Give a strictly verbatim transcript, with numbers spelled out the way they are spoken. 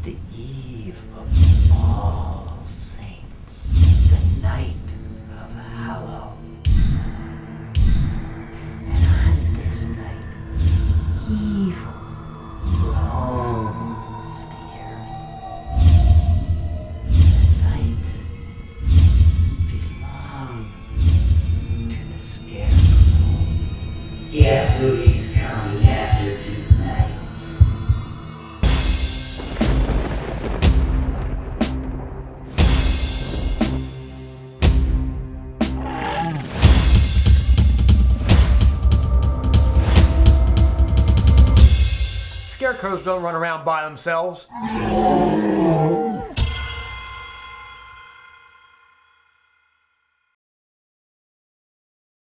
the eve of All Saints, the night of Halloween. And on this night, evil roams the earth. The night belongs to the Scarecrow. Guess who he's coming after tonight? Scarecrows don't run around by themselves.